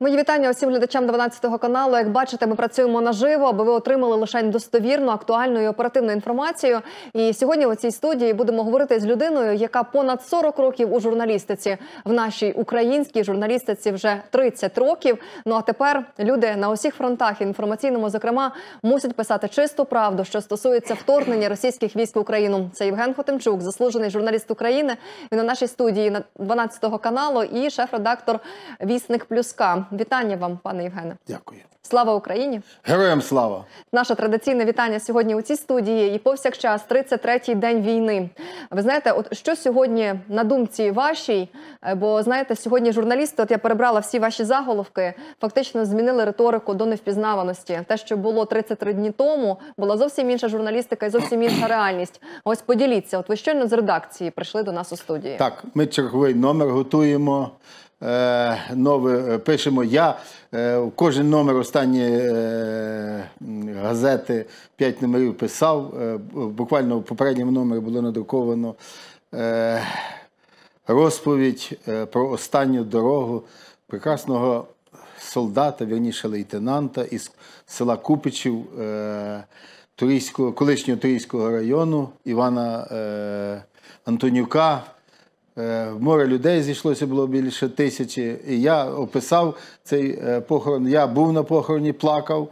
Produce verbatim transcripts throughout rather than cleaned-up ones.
Мої вітання усім глядачам дванадцятого каналу. Як бачите, ми працюємо наживо, аби ви отримали лише достовірну, актуальну і оперативну інформацію. І сьогодні у цій студії будемо говорити з людиною, яка понад сорок років у журналістиці. В нашій українській журналістиці вже тридцять років. Ну а тепер люди на усіх фронтах, інформаційному зокрема, мусять писати чисту правду, що стосується вторгнення російських військ в Україну. Це Євген Хотимчук, заслужений журналіст України. Він у нашій студії на дванадцятого каналу і шеф-редактор «Вісник Плюска». Вітання вам, пане Євгене. Дякую. Слава Україні! Героям слава! Наше традиційне вітання сьогодні у цій студії і повсякчас тридцять третій день війни. Ви знаєте, от що сьогодні на думці вашій, бо знаєте, сьогодні журналісти, от я перебрала всі ваші заголовки, фактично змінили риторику до невпізнаваності. Те, що було тридцять три дні тому, була зовсім інша журналістика і зовсім інша реальність. Ось поділіться, от ви щойно з редакції прийшли до нас у студії. Так, ми черговий номер готуємо. Е, нове пишемо. Я е, кожен номер останні е, газети п'ять номерів писав. Е, буквально в попередньому номері було надруковано е, розповідь е, про останню дорогу прекрасного солдата, вірніше лейтенанта із села Купичів, е, Турійського, колишнього Турійського району Івана е, Антонюка. В море людей зійшлося, було більше тисячі. І я описав цей похорон. Я був на похороні, плакав,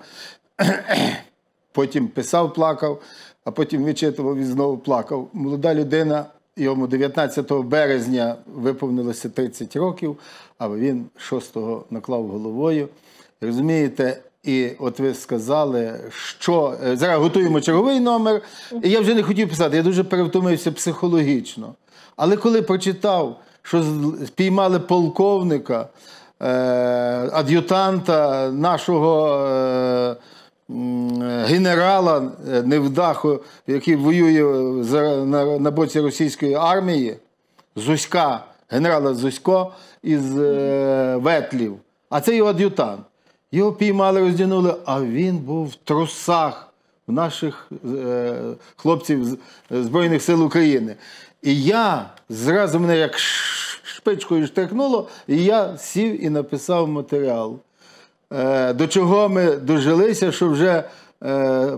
потім писав, плакав, а потім вичитував і знову плакав. Молода людина, йому дев'ятнадцятого березня виповнилося тридцять років, а він шостого наклав головою. Розумієте, і от ви сказали, що зараз готуємо черговий номер, і я вже не хотів писати, я дуже перевтомився психологічно. Але коли прочитав, що спіймали полковника, е, ад'ютанта нашого е, генерала невдаху, який воює за, на, на боці російської армії, Зуська, генерала Зусько із е, Ветлів, а це його ад'ютант. Його піймали, роздягнули, а він був в трусах у наших е, хлопців з Збройних сил України. І я, зразу мене як шпичкою штрикнуло, і я сів і написав матеріал. Е, до чого ми дожилися, що вже... Е,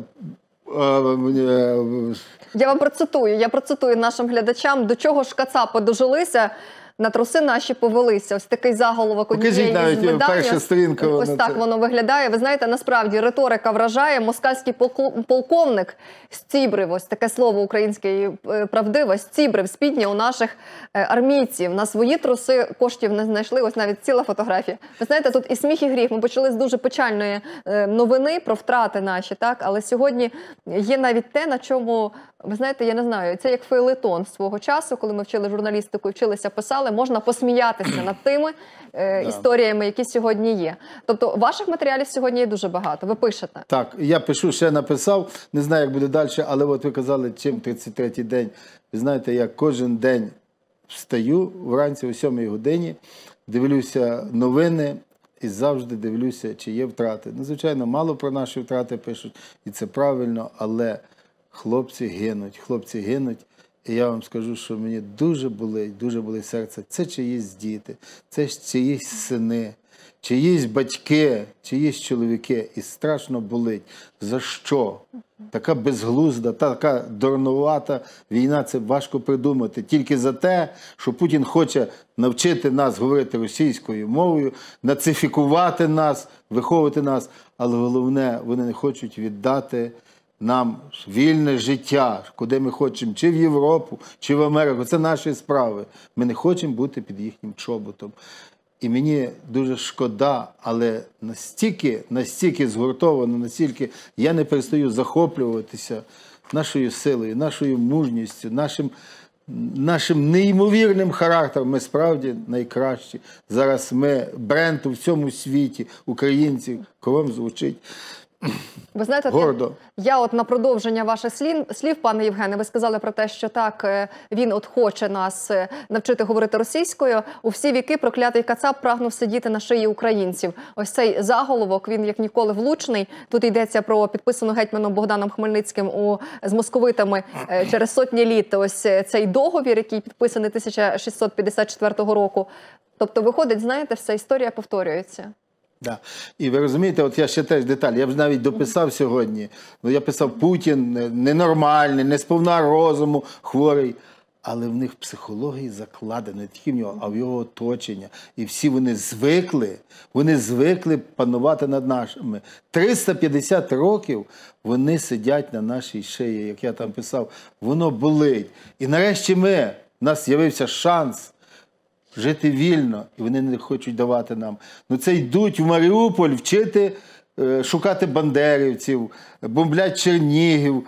е, е, я вам процитую, я процитую нашим глядачам, до чого ж кацапи дожилися, на труси наші повелися. Ось такий заголовок однієї з видань. Ось так воно виглядає. Ви знаєте, насправді риторика вражає. Москальський полковник стібрив, ось таке слово українське правдиве, стібрив спідня у наших армійців. На свої труси коштів не знайшли, ось навіть ціла фотографія. Ви знаєте, тут і сміх, і гріх. Ми почали з дуже печальної новини про втрати наші, так? Але сьогодні є навіть те, на чому, ви знаєте, я не знаю, це як фейлетон свого часу, коли ми вчили журналістику і вчилися писати, можна посміятися над тими е, історіями, які сьогодні є. Тобто ваших матеріалів сьогодні є дуже багато, ви пишете. Так, я пишу, ще написав, не знаю, як буде далі, але от ви казали, чим тридцять третій день. Ви знаєте, я кожен день встаю вранці о сьомій годині, дивлюся новини і завжди дивлюся, чи є втрати. Ну, звичайно, мало про наші втрати пишуть, і це правильно, але хлопці гинуть, хлопці гинуть. І я вам скажу, що мені дуже болить, дуже болить серце. Це чиїсь діти, це чиїсь сини, чиїсь батьки, чиїсь чоловіки. І страшно болить. За що? Така безглузда, така дурнувата війна, це важко придумати. Тільки за те, що Путін хоче навчити нас говорити російською мовою, нацифікувати нас, виховувати нас. Але головне, вони не хочуть віддати нам вільне життя, куди ми хочемо, чи в Європу, чи в Америку. Це наші справи. Ми не хочемо бути під їхнім чоботом. І мені дуже шкода, але настільки, настільки згуртовано, настільки я не перестаю захоплюватися нашою силою, нашою мужністю, нашим, нашим неймовірним характером. Ми справді найкращі. Зараз ми бренд у всьому світі, українців, кругом звучить. Ви знаєте, гордо. Я, я от на продовження ваших слів, слів, пане Євгене, ви сказали про те, що так, він от хоче нас навчити говорити російською. У всі віки проклятий кацап прагнув сидіти на шиї українців. Ось цей заголовок, він як ніколи влучний. Тут йдеться про підписану гетьманом Богданом Хмельницьким у, з московитами через сотні літ. Ось цей договір, який підписаний тисяча шістсот п'ятдесят четвертого року. Тобто, виходить, знаєте, вся історія повторюється. Да. І ви розумієте, от я ще теж деталь, я вже навіть дописав сьогодні, ну, я писав, Путін ненормальний, не сповна розуму, хворий, але в них в психології закладено, не тільки в нього, а в його оточення. І всі вони звикли, вони звикли панувати над нашими. триста п'ятдесят років вони сидять на нашій шиї, як я там писав, воно болить. І нарешті ми, у нас з'явився шанс жити вільно, і вони не хочуть давати нам. Ну це йдуть в Маріуполь вчити, шукати бандерівців, бомблять Чернігів,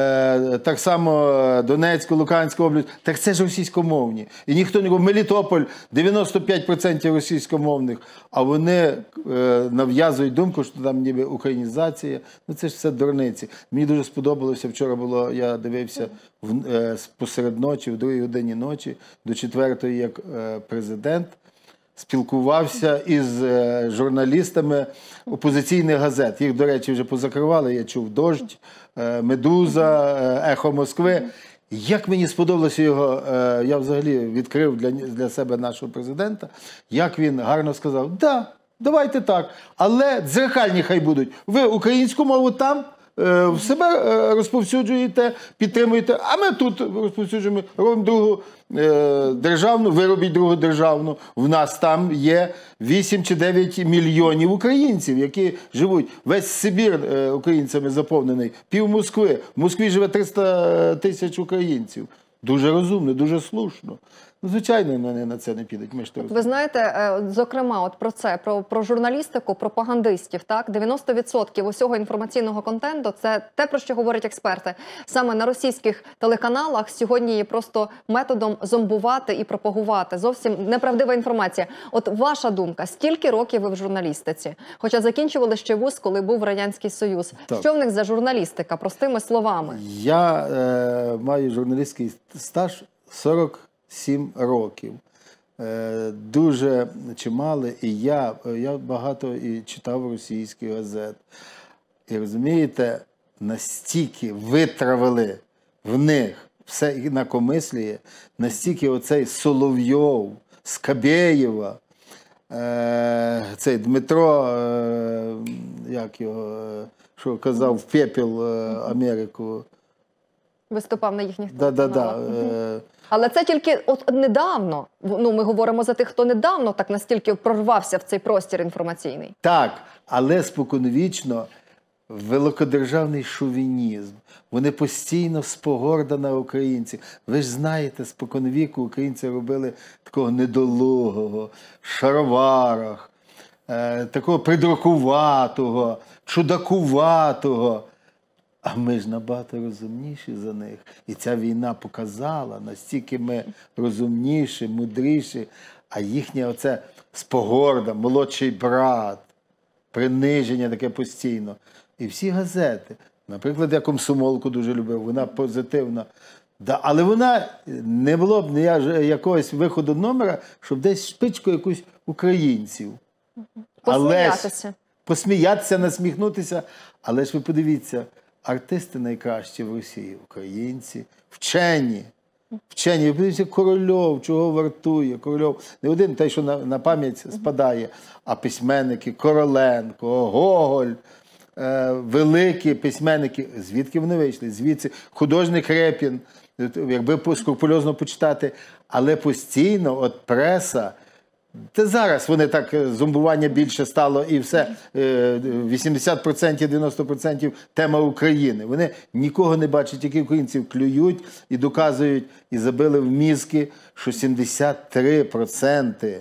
так само Донецьку, Луганську область. Так це ж російськомовні. І ніхто не говорить, Мелітополь, дев'яносто п'ять відсотків російськомовних, а вони нав'язують думку, що там ніби українізація. Ну це ж все дурниці. Мені дуже сподобалося, вчора було, я дивився посеред ночі, в другій годині ночі, до четвертої, як президент спілкувався із журналістами опозиційних газет. Їх, до речі, вже позакривали. Я чув «Дождь», «Медуза», «Ехо Москви». Як мені сподобалося його, я взагалі відкрив для, для себе нашого президента, як він гарно сказав, да, давайте так, але дзеркальні хай будуть. Ви українську мову там, в себе розповсюджуєте, підтримуєте, а ми тут розповсюджуємо, робимо другу державну, ви робіть другу державну. В нас там є вісім чи дев'ять мільйонів українців, які живуть. Весь Сибір українцями заповнений, пів Москви. В Москві живе триста тисяч українців. Дуже розумно, дуже слушно. Ну, звичайно, вони на це не підуть. Ми ж от ви знаєте, зокрема, от про це, про, про журналістику, пропагандистів, так? дев'яносто відсотків усього інформаційного контенту – це те, про що говорять експерти. Саме на російських телеканалах сьогодні є просто методом зомбувати і пропагувати. Зовсім неправдива інформація. От ваша думка, скільки років ви в журналістиці? Хоча закінчували ще вуз, коли був Радянський Союз. Так. Що в них за журналістика, простими словами? Я е, маю журналістський стаж сорок сім років. Дуже чимало, і я, я багато і читав російських газет. І розумієте, настільки витравили в них все інакомисліє, настільки оцей Соловйов, Скабєєва, цей Дмитро, як його, що казав, в пепел Америку. Виступав на їхніх телеканалах. Да, да, да. Але це тільки от недавно, ну ми говоримо за тих, хто недавно так настільки прорвався в цей простір інформаційний. Так, але споконвічно великодержавний шовінізм. Вони постійно спогорда на українців. Ви ж знаєте, споконвіку українці робили такого недолугого, шароварах, е, такого придуркуватого, чудакуватого. А ми ж набагато розумніші за них. І ця війна показала, настільки ми розумніші, мудріші, а їхня оце спогорда, молодший брат, приниження таке постійно. І всі газети, наприклад, я «Комсомолку» дуже любив, вона позитивна. Да, але вона не було б якогось виходу номера, щоб десь шпичку якусь українців. Посміятися. Але, посміятися, насміхнутися. Але ж ви подивіться, артисти найкращі в Росії, українці, вчені. Вчені, ви подивіться, Корольов, чого вартує, Корольов. Не один той, що на, на пам'ять спадає, а письменники Короленко, Гоголь, е, великі письменники. Звідки вони вийшли? Звідси художник Рєпін, якби скрупульозно почитати, але постійно от преса. Та зараз вони так, зомбування більше стало і все, вісімдесят відсотків, дев'яносто відсотків тема України. Вони нікого не бачать, які українців клюють і доказують, і забили в мізки, що сімдесят три відсотки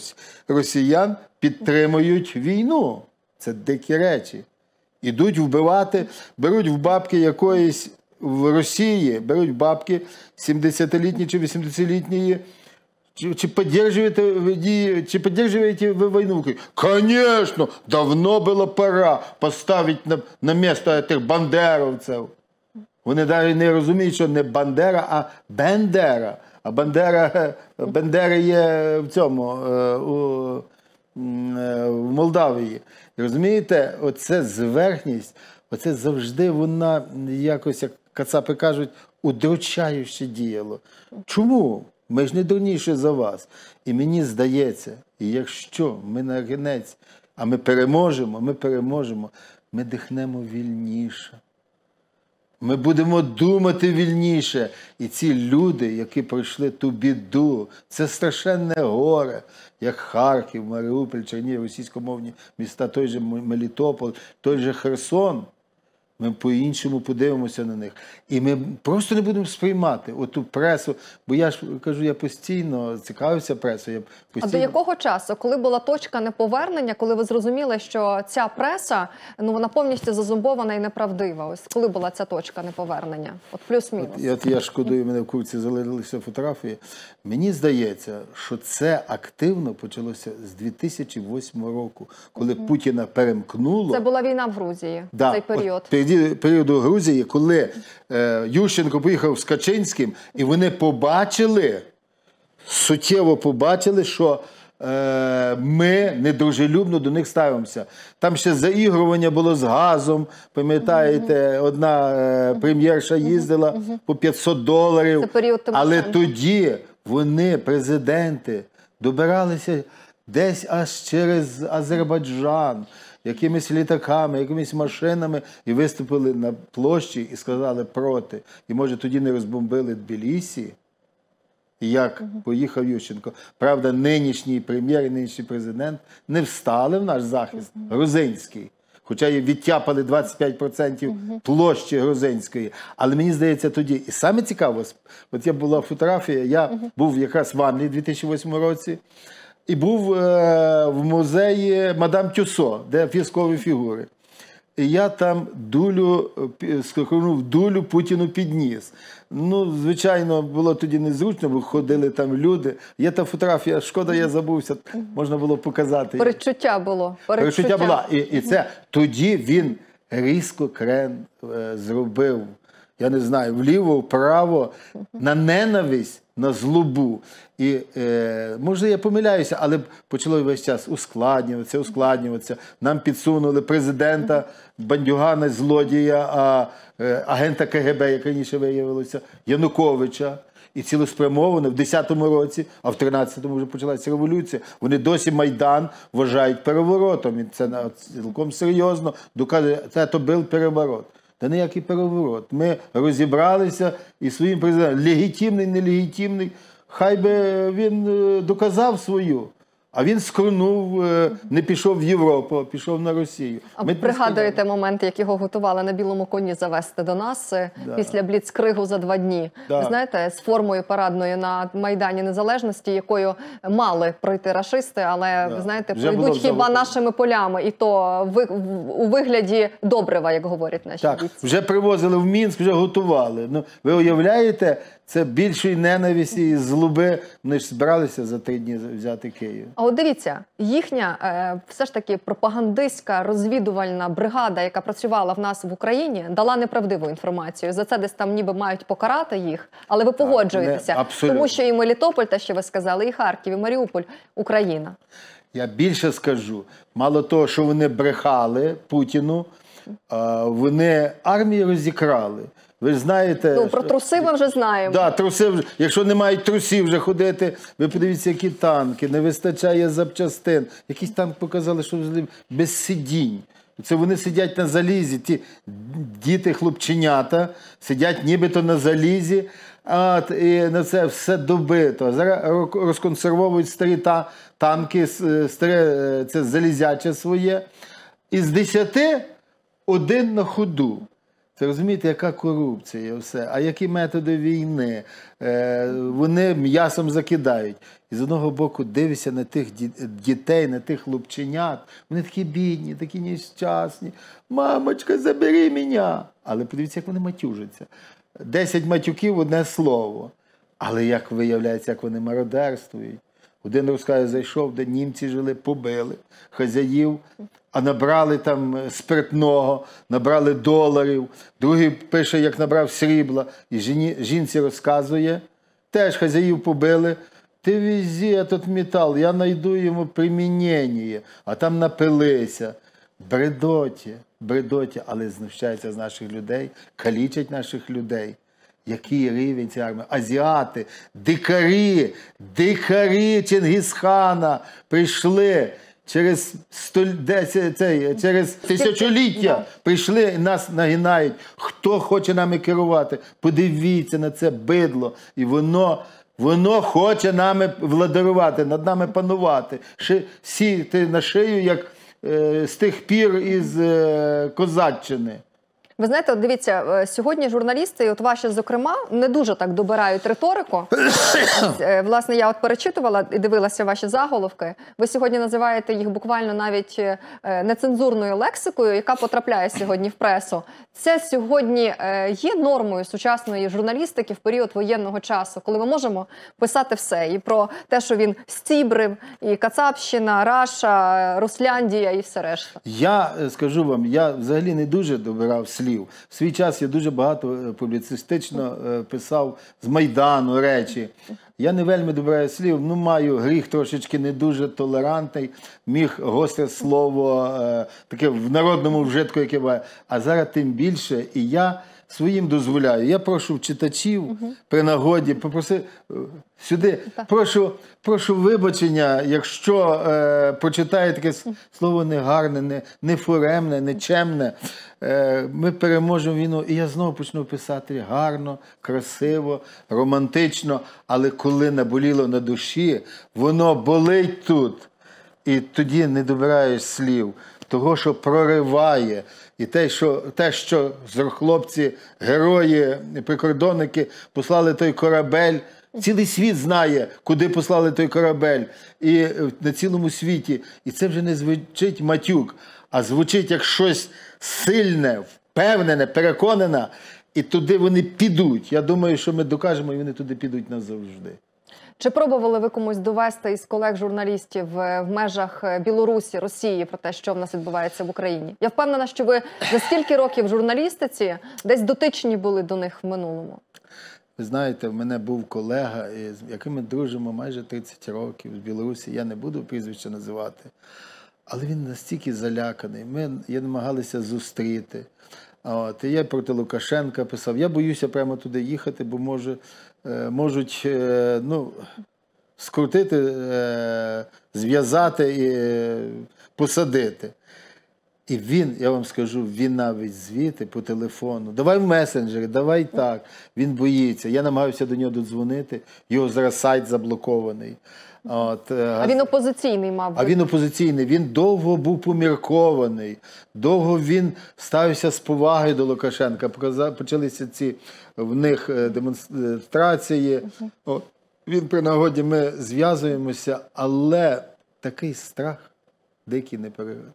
росіян підтримують війну. Це дикі речі. Ідуть вбивати, беруть в бабки якоїсь в Росії, беруть бабки сімдесятилітні чи вісімдесятилітні. Чи, чи, поддерживаете, чи поддерживаете вы войну? Конечно, давно было пора поставить на, на место этих бандеровців. Вони навіть не розуміють, що не Бандера, а Бендера. А Бандера, Бендера є в цьому, у, в Молдавії. Розумієте, оце зверхність, оце завжди вона якось, як кацапи кажуть, удручающе діяло. Чому? Ми ж не дурніші за вас. І мені здається, якщо ми на кінець а ми переможемо, ми переможемо, ми дихнемо вільніше. Ми будемо думати вільніше. І ці люди, які пройшли ту біду, це страшенне горе, як Харків, Маріуполь, Чернігів, російськомовні міста, той же Мелітополь, той же Херсон. Ми по-іншому подивимося на них. І ми просто не будемо сприймати оту пресу. Бо я ж кажу, я постійно цікавився пресою. Я постійно... А до якого часу? Коли була точка неповернення, коли ви зрозуміли, що ця преса, ну, вона повністю зазумбована і неправдива? Ось коли була ця точка неповернення? От плюс-мінус. От, от я шкодую, мене в курці залишилися фотографії. Мені здається, що це активно почалося з дві тисячі восьмого року, коли mm-hmm. Путіна перемкнуло. Це була війна в Грузії, да, цей період. От, періоду Грузії, коли е, Ющенко поїхав з Качинським, і вони побачили, суттєво побачили, що е, ми недружелюбно до них ставимося. Там ще заігрування було з газом, пам'ятаєте, одна е, прем'єрша їздила по п'ятсот доларів. Це період але тоді вони, президенти, добиралися десь аж через Азербайджан, якимись літаками, якимись машинами, і виступили на площі і сказали проти. І, може, тоді не розбомбили Тбілісі, як угу. поїхав Ющенко. Правда, нинішній прем'єр і нинішній президент не встали в наш захист, угу. грузинський. Хоча і відтяпали двадцять п'ять відсотків угу. площі грузинської. Але мені здається тоді, і саме цікаво, от я була фотографія, я угу. був якраз в Англії у дві тисячі восьмому році, і був е, в музеї Мадам Тюссо, де військові фігури. І я там дулю, скакнув дулю Путіну підніс. Ну, звичайно, було тоді незручно, бо ходили там люди. Є та фотографія, шкода, я забувся, можна було показати. Передчуття було. Передчуття, Передчуття було. І, і це тоді він різко крен е, зробив, я не знаю, вліво, вправо, на ненависть, на злобу. І, е, може, я помиляюся, але почало весь час ускладнюватися, ускладнюватися. Нам підсунули президента, бандюгана, злодія, а, е, агента ка ге бе, як раніше виявилося, Януковича. І цілеспрямовано в десятому році, а в тринадцятому вже почалася революція. Вони досі Майдан вважають переворотом. І це цілком серйозно доказує, це то був переворот. Та ніякий переворот. Ми розібралися і своїм президентом, легітимний, нелегітимний, хай би він доказав свою. А він скрунув, не пішов в Європу, а пішов на Росію. А ви пригадуєте момент, як його готували на білому коні завести до нас да. після бліцкригу за два дні? Да. Ви знаєте, з формою парадною на Майдані Незалежності, якою мали пройти рашисти, але, да. ви знаєте, пройдуть хіба нашими полями, і то ви, у вигляді добрива, як говорять наші так, бійці. Вже привозили в Мінськ, вже готували. Ну, ви уявляєте, це більшої ненависті і злоби. Вони ж збиралися за три дні взяти Київ. А от дивіться, їхня е, все ж таки пропагандистська розвідувальна бригада, яка працювала в нас в Україні, дала неправдиву інформацію. За це десь там ніби мають покарати їх, але ви погоджуєтеся. Не, тому що і Мелітополь, те, що ви сказали, і Харків, і Маріуполь – Україна. Я більше скажу. Мало того, що вони брехали Путіну, вони армії розікрали. Ви ж знаєте... Ну, про труси ми вже знаємо. Так, да, труси, якщо не мають трусів вже ходити, ви подивіться, які танки, не вистачає запчастин. Якісь танки показали, що без сидінь. Це вони сидять на залізі, ті діти-хлопченята сидять нібито на залізі, а, і на це все добито. Зараз розконсервовують старі та, танки, старе це залізяче своє. Із десяти один на ходу. Це, розумієте, яка корупція, все. А які методи війни? Е, вони м'ясом закидають. І з одного боку дивишся на тих дітей, на тих хлопченят. Вони такі бідні, такі нещасні. Мамочка, забери мене. Але подивіться, як вони матюжаться. Десять матюків, одне слово. Але як виявляється, як вони мародерствують. Один розкаже, зайшов, де німці жили, побили хазяїв, а набрали там спиртного, набрали доларів. Другий пише, як набрав срібла, і жіні, жінці розказує, теж хазяїв побили. Ти вези этот метал, я знайду йому примінення, а там напилися. Бредоті, бредоті, але знущаються з наших людей, калічать наших людей. Який рівень цієї армії? Азіати, дикарі, дикарі Чингісхана прийшли. через, столь... десять, цей, через тисячоліття прийшли і нас нагинають. Хто хоче нами керувати? Подивіться на це бидло. І воно, воно хоче нами владарувати, над нами панувати. Ши... Сіти на шию, як е, з тих пір із е, Козаччини. Ви знаєте, от дивіться, сьогодні журналісти, і от ваші, зокрема, не дуже так добирають риторику. Власне, я от перечитувала і дивилася ваші заголовки. Ви сьогодні називаєте їх буквально навіть нецензурною лексикою, яка потрапляє сьогодні в пресу. Це сьогодні є нормою сучасної журналістики в період воєнного часу, коли ми можемо писати все. І про те, що він стібрив, і Кацапщина, Раша, Русляндія і все решта. Я скажу вам, я взагалі не дуже добирав слів. В свій час я дуже багато публіцистично писав з Майдану речі. Я не вельми добираю слів, ну маю гріх трошечки не дуже толерантний, міг гостре слово, таке в народному вжитку, яке буває. А зараз тим більше, і я своїм дозволяю. Я прошу читачів угу. при нагоді, попроси сюди, прошу, прошу вибачення, якщо е, прочитає таке слово негарне, не, не фуремне, не чемне. Е, ми переможемо війну, і я знову почну писати гарно, красиво, романтично, але коли наболіло на душі, воно болить тут. І тоді не добираєш слів. Того, що прориває. І те, що, те, що хлопці, герої, прикордонники послали той корабель, цілий світ знає, куди послали той корабель. І на цілому світі. І це вже не звучить матюк, а звучить як щось сильне, впевнене, переконане. І туди вони підуть. Я думаю, що ми докажемо, і вони туди підуть назавжди. Чи пробували ви комусь довести із колег-журналістів в межах Білорусі, Росії про те, що в нас відбувається в Україні? Я впевнена, що ви за стільки років в журналістиці десь дотичні були до них в минулому. Ви знаєте, в мене був колега, з яким ми дружимо майже тридцять років з Білорусі. Я не буду прізвище називати. Але він настільки заляканий. Ми я намагалися зустріти. От, і я проти Лукашенка писав, я боюся прямо туди їхати, бо може, е, можуть е, ну, скрутити, е, зв'язати і е, посадити. І він, я вам скажу, він навіть звідти по телефону, давай в месенджері, давай так. Він боїться. Я намагаюся до нього додзвонити, його зараз сайт заблокований. От, а він опозиційний, мабуть. А він опозиційний. Він довго був поміркований, довго він ставився з повагою до Лукашенка. Почалися ці в них демонстрації. Uh-huh. О, він при нагоді, ми зв'язуємося, але такий страх дикий не переграє.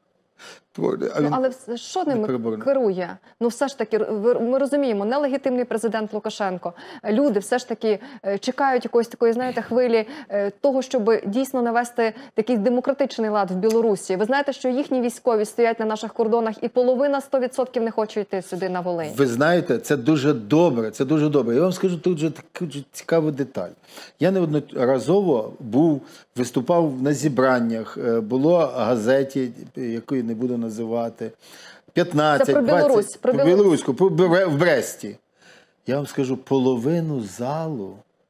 А він... ну, але що ними керує? Ну все ж таки, ми розуміємо, нелегітимний президент Лукашенко. Люди все ж таки чекають якоїсь такої, знаєте, хвилі того, щоб дійсно навести такий демократичний лад в Білорусі. Ви знаєте, що їхні військові стоять на наших кордонах і половина сто відсотків не хоче йти сюди на Волинь. Ви знаєте, це дуже добре, це дуже добре. Я вам скажу тут же таку цікаву деталь. Я неодноразово був, виступав на зібраннях, було газеті, якої не буду називати, п'ятнадцять, це про Білорусь, двадцять, про Білоруську, в Бресті. Я вам скажу, половину залу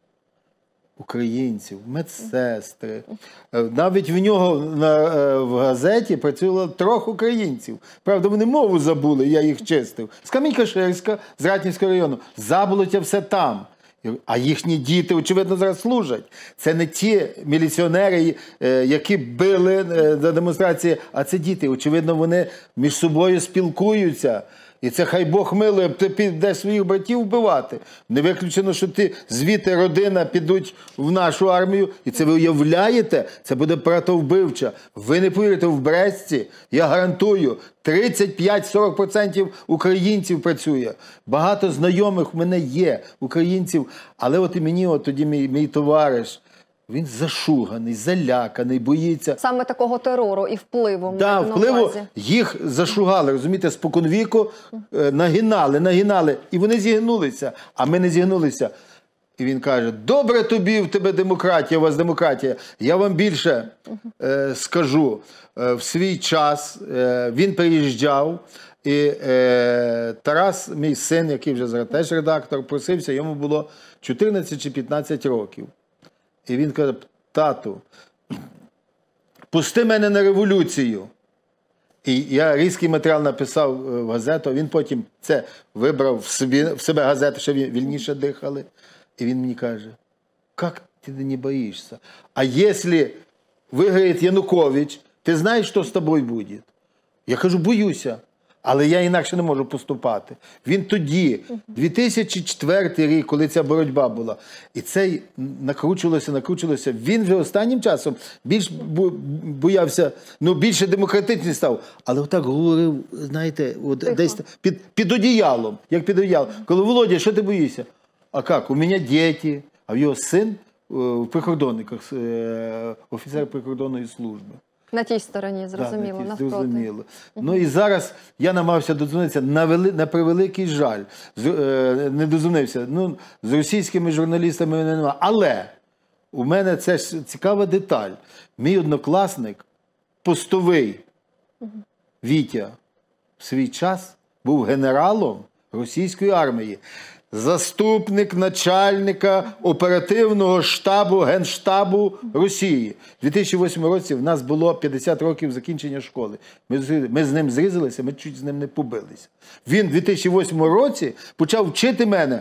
українців, медсестри, навіть в нього на, в газеті працювало трьох українців. Правда, вони мову забули, я їх чистив. З Камінь-Каширська, з Ратнівського району. Заболоття все там. А їхні діти, очевидно, зараз служать. Це не ті міліціонери, які били на демонстрації, а це діти. Очевидно, вони між собою спілкуються. І це хай Бог милує, ти підеш своїх братів вбивати. Не виключено, що ти звідти родина підуть в нашу армію. І це ви уявляєте, це буде братовбивча. Ви не повірите, в Бресті, я гарантую, тридцять п'ять - сорок відсотків українців працює. Багато знайомих в мене є, українців. Але от і мені, от тоді мій, мій товариш, він зашуганий, заляканий, боїться. Саме такого терору і впливу. Так, да, впливу їх зашугали, розумієте, споконвіку нагинали, нагинали. І вони зігнулися, а ми не зігнулися. І він каже, добре тобі, в тебе демократія, у вас демократія. Я вам більше е, скажу. Е, в свій час е, він приїжджав, і е, Тарас, мій син, який вже зараз теж редактор, просився, йому було чотирнадцять чи п'ятнадцять років. І він каже, тату, пусти мене на революцію. І я різкий матеріал написав в газету, він потім це вибрав в, собі, в себе газету, щоб вільніше дихали. І він мені каже, як ти не боїшся? А якщо виграє Янукович, ти знаєш, що з тобою буде? Я кажу, боюся. Але я інакше не можу поступати. Він тоді, дві тисячі четвертий рік, коли ця боротьба була, і це накручувалося, накручувалося, він вже останнім часом більш боявся, ну, більше демократичний став. Але отак говорив, знаєте, от десь під, під одіялом, як під одіялом. Коли, Володя, що ти боїшся? А як? У мене діти, а в його син в прикордонниках, офіцер прикордонної служби. На тій стороні, зрозуміло, да, навпроти. Зрозуміло. Угу. Ну і зараз я намагався додзвонитися, на, вели, на превеликий жаль, з, е, не додзвонився, ну, з російськими журналістами не немає. Але у мене це ж цікава деталь. Мій однокласник, постовий угу. Вітя, в свій час був генералом російської армії. Заступник начальника оперативного штабу Генштабу Росії. У дві тисячі восьмому році в нас було п'ятдесят років закінчення школи. Ми, ми з ним зрізалися, ми чуть з ним не побилися. Він у дві тисячі восьмому році почав вчити мене.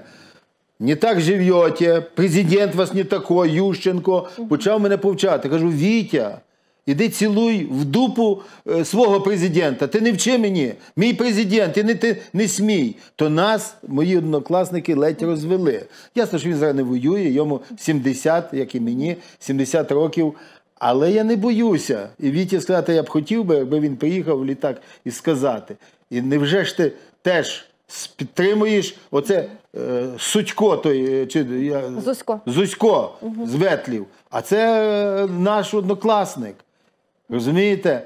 Не так живете, президент вас не такой, Ющенко. Почав мене повчати. Кажу, Вітя, іди цілуй в дупу е, свого президента. Ти не вчи мені. Мій президент, ти не, ти не смій. То нас, мої однокласники, ледь розвели. Ясно, що він зараз не воює, йому сімдесят, як і мені, сімдесят років. Але я не боюся. І Віті сказати, я б хотів би, якби він приїхав в літак і сказати. І невже ж ти теж підтримуєш оце е, Судько, той, чи, я, Зусько, Зусько угу. з Ветлів. А це е, наш однокласник. Розумієте?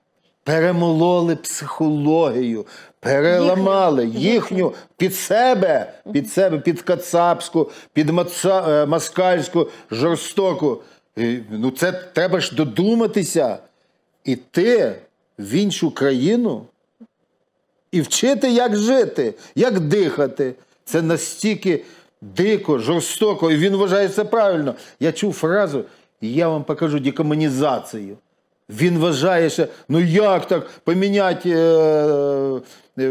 Перемололи психологію, переламали їхню, їхню під себе, під себе, під кацапську, під маца, москальську, жорстоку. І, ну це треба ж додуматися, іти в іншу країну і вчити, як жити, як дихати. Це настільки дико, жорстоко, і він вважає це правильно. Я чув фразу, і я вам покажу декомунізацію. Він вважає, що, ну як так, поміняти е, е,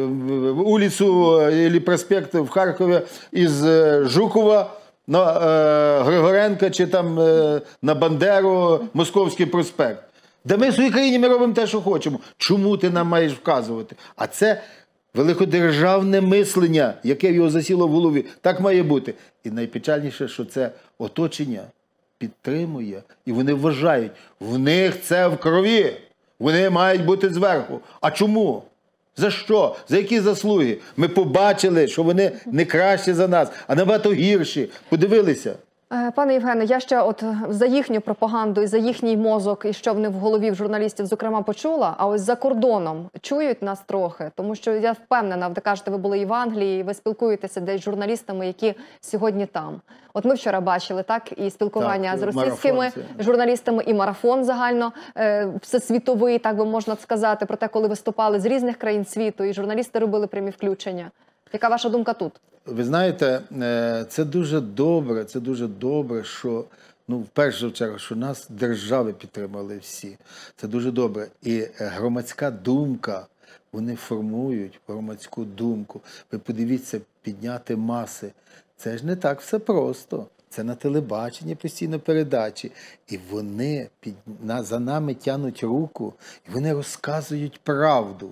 вулицю або проспект в Харкові із Жукова на е, Григоренка чи там е, на Бандеру, Московський проспект. Да ми в своїй країні ми робимо те, що хочемо. Чому ти нам маєш вказувати? А це великодержавне мислення, яке в його засіло в голові. Так має бути. І найпечальніше, що це оточення підтримує, і вони вважають, в них це в крові, вони мають бути зверху. А чому? За що? За які заслуги? Ми побачили, що вони не кращі за нас, а набагато гірші. Подивилися. Пане Євгене, я ще от за їхню пропаганду і за їхній мозок, і що вони в голові в журналістів, зокрема, почула, а ось за кордоном чують нас трохи, тому що я впевнена, ви кажете, ви були і в Англії, і ви спілкуєтеся десь з журналістами, які сьогодні там. От ми вчора бачили, так, і спілкування так, з російськими марафон, журналістами, і марафон загально е, всесвітовий, так би можна сказати, про те, коли виступали з різних країн світу, і журналісти робили прямі включення. Яка ваша думка тут? Ви знаєте, це дуже добре, це дуже добре, що, ну, в першу чергу, що нас держави підтримали всі. Це дуже добре. І громадська думка, вони формують громадську думку. Ви подивіться, підняти маси. Це ж не так все просто. Це на телебаченні постійно передачі. І вони під, на, за нами тянуть руку, і вони розказують правду.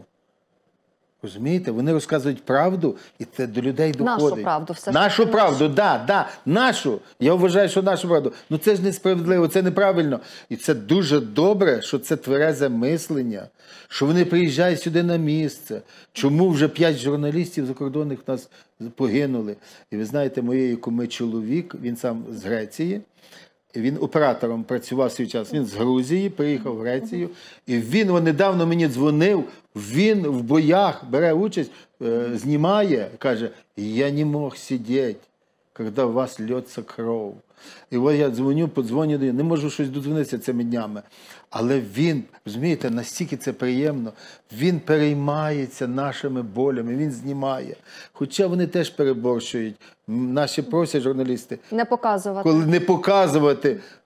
Розумієте? Вони розказують правду, і це до людей доходить. Нашу правду все. Нашу правду, так, да, да, нашу. Я вважаю, що нашу правду. Ну це ж несправедливо, це неправильно. І це дуже добре, що це тверезе мислення, що вони приїжджають сюди на місце. Чому вже п'ять журналістів закордонних в нас погинули? І ви знаєте, моєї куми чоловік, він сам з Греції, він оператором працював свій час, він з Грузії, приїхав в Грецію, і він недавно мені дзвонив, він в боях бере участь, знімає, каже, я не мог сидіти, коли у вас лється кров. І от я дзвоню, подзвоню, не можу щось додзвонитися цими днями. Але він, розумієте, настільки це приємно, він переймається нашими болями, він знімає. Хоча вони теж переборщують. Наші просять журналісти не показувати. Коли не показувати.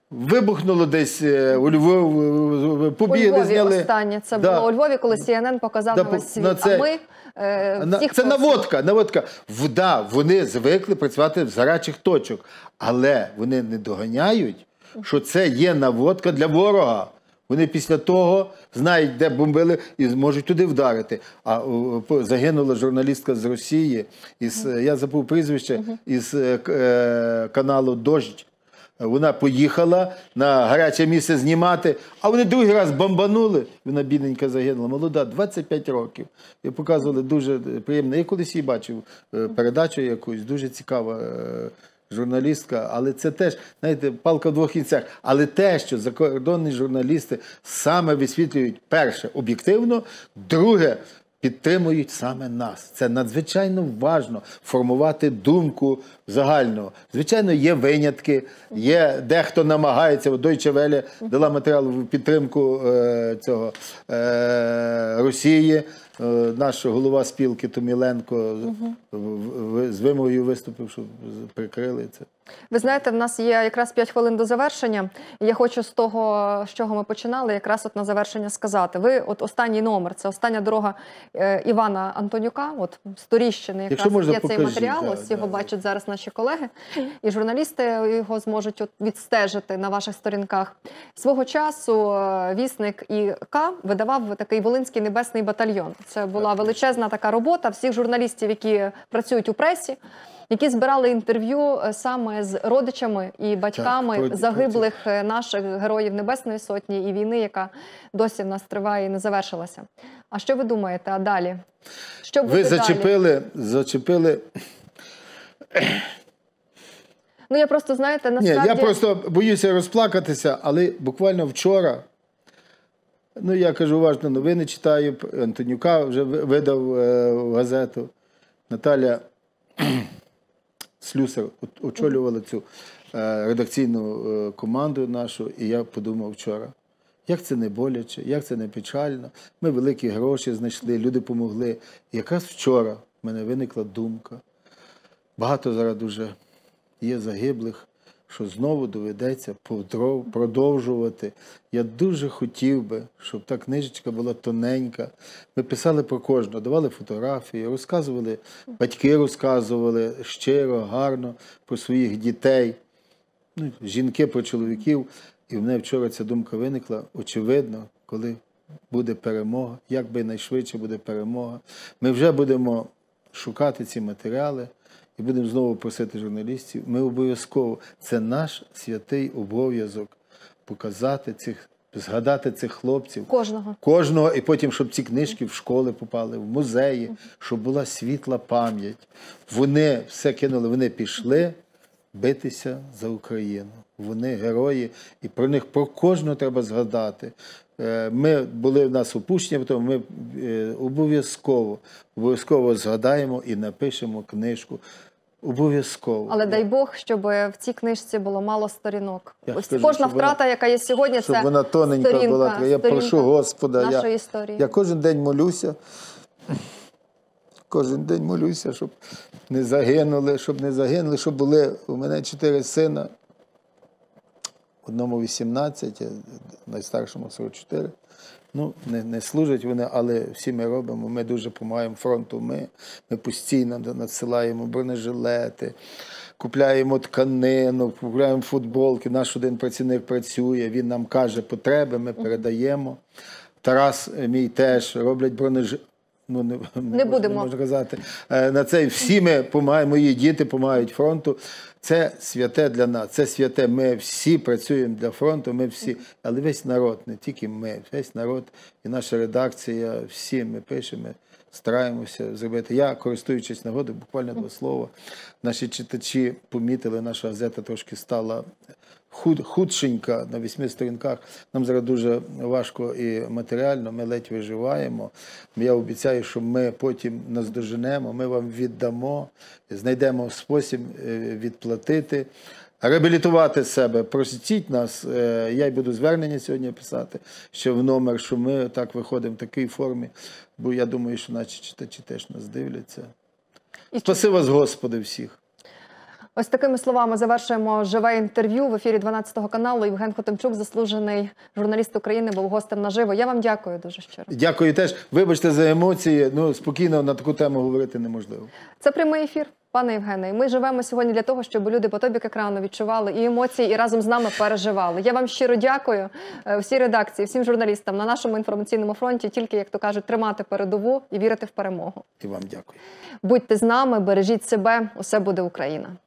Вибухнуло десь у Львові, побігли, у Львові зняли. Останнє це да. було у Львові, коли Сі Ен Ен показав да, на весь світ, на це... а ми е, всіх Це просимо. наводка, наводка. Да, вони звикли працювати з гарячих точок, але вони не доганяють, що це є наводка для ворога. Вони після того знають, де бомбили, і зможуть туди вдарити. А о, загинула журналістка з Росії, із, uh-huh. я забув прізвище, uh-huh. із е, каналу «Дождь». Вона поїхала на гаряче місце знімати, а вони другий раз бомбанули. Вона бідненька загинула. Молода, двадцять п'ять років. І показували дуже приємно. Я колись її бачив передачу якусь, дуже цікава журналістка, але це теж, знаєте, палка в двох кінцях. Але те, що закордонні журналісти саме висвітлюють, перше, об'єктивно, друге, підтримують саме нас. Це надзвичайно важливо формувати думку загального. Звичайно, є винятки, є дехто намагається, Deutsche Welle дала матеріал в підтримку е, цього е, Росії. Е, наш голова спілки Томіленко угу. в, в, з вимогою виступив, щоб прикрили це. Ви знаєте, в нас є якраз п'ять хвилин до завершення. І я хочу з того, з чого ми починали, якраз от на завершення сказати. Ви, от останній номер, це остання дорога е, Івана Антонюка, от з Туріщини якраз можна, є покажіть, цей матеріал, да, ось да, його да. бачать зараз наші колеги. І журналісти його зможуть от відстежити на ваших сторінках. Свого часу вісник І К видавав такий Волинський небесний батальйон. Це була величезна така робота всіх журналістів, які працюють у пресі, які збирали інтерв'ю саме з родичами і батьками так, загиблих наших героїв Небесної Сотні і війни, яка досі в нас триває і не завершилася. А що ви думаєте, а далі? Що буде ви зачепили, далі? зачепили... Ну, я просто, знаєте, насправді... Ні, я просто боюся розплакатися, але буквально вчора, ну, я кажу, уважно новини читаю, Антонюка вже видав е, газету, Наталя Слюсар очолювала цю е, редакційну е, команду нашу, і я подумав вчора, як це не боляче, як це не печально. Ми великі гроші знайшли, люди помогли. І якраз вчора в мене виникла думка, багато зараз дуже є загиблих, що знову доведеться продовжувати. Я дуже хотів би, щоб та книжечка була тоненька. Ми писали про кожного, давали фотографії, розказували, батьки розказували щиро, гарно про своїх дітей, ну, жінки про чоловіків. І в мене вчора ця думка виникла, очевидно, коли буде перемога, як би найшвидше буде перемога. Ми вже будемо шукати ці матеріали, і будемо знову просити журналістів, ми обов'язково, це наш святий обов'язок показати цих, згадати цих хлопців. Кожного. Кожного, і потім, щоб ці книжки в школи попали, в музеї, щоб була світла пам'ять. Вони все кинули, вони пішли битися за Україну. Вони герої, і про них, про кожного треба згадати. Ми були в нас опущення, тому ми обов'язково, обов'язково згадаємо і напишемо книжку. Обов'язково. Але дай Бог, щоб в цій книжці було мало сторінок. Я Ось скажу, кожна втрата, вона, яка є сьогодні, щоб це вона тоненька сторінка, була. Я прошу Господа, нашої я, історії. Я кожен день молюся, кожен день молюся, щоб не загинули, щоб не загинули, щоб були у мене чотири сина. Одному вісімнадцять, найстаршому сорок чотири. Ну, не, не служать вони, але всі ми робимо. Ми дуже допомагаємо фронту. Ми, ми постійно надсилаємо бронежилети, купляємо тканину, купляємо футболки. Наш один працівник працює, він нам каже потреби, ми передаємо. Тарас мій теж роблять бронежилети. Ну, не, не будемо. Не можу казати. На це всі ми допомагаємо, мої діти допомагають фронту. Це святе для нас, це святе. Ми всі працюємо для фронту, ми всі, але весь народ, не тільки ми, весь народ і наша редакція, всі ми пишемо, стараємося зробити. Я, користуючись нагодою, буквально два слова, наші читачі помітили, наша газета трошки стала худ, худшенька на восьми сторінках. Нам зараз дуже важко і матеріально, ми ледь виживаємо. Я обіцяю, що ми потім наздоженемо, ми вам віддамо, знайдемо спосіб відплатити, реабілітувати себе. Просіть нас, я й буду звернення сьогодні писати, ще в номер, що ми так виходимо в такій формі, бо я думаю, що наші читачі теж нас дивляться. Спаси вас, Господи, всіх. Ось такими словами завершуємо живе інтерв'ю в ефірі дванадцятого каналу. Євген Хотимчук, заслужений журналіст України, був гостем наживо. Я вам дякую дуже щиро. Дякую теж. Вибачте за емоції, ну спокійно на таку тему говорити неможливо. Це прямий ефір, пане Євгене. І ми живемо сьогодні для того, щоб люди по тобі екрану відчували і емоції, і разом з нами переживали. Я вам щиро дякую всій редакції, всім журналістам на нашому інформаційному фронті. Тільки, як то кажуть, тримати передову і вірити в перемогу. І вам дякую. Будьте з нами, бережіть себе, усе буде Україна.